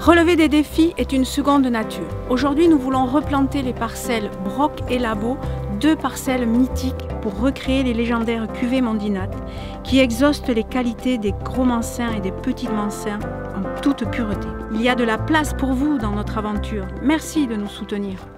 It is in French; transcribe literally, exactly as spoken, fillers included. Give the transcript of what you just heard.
Relever des défis est une seconde nature. Aujourd'hui, nous voulons replanter les parcelles Broc et Labo, deux parcelles mythiques pour recréer les légendaires cuvées mondinates qui exhaustent les qualités des gros mansins et des petits mansins en toute pureté. Il y a de la place pour vous dans notre aventure. Merci de nous soutenir.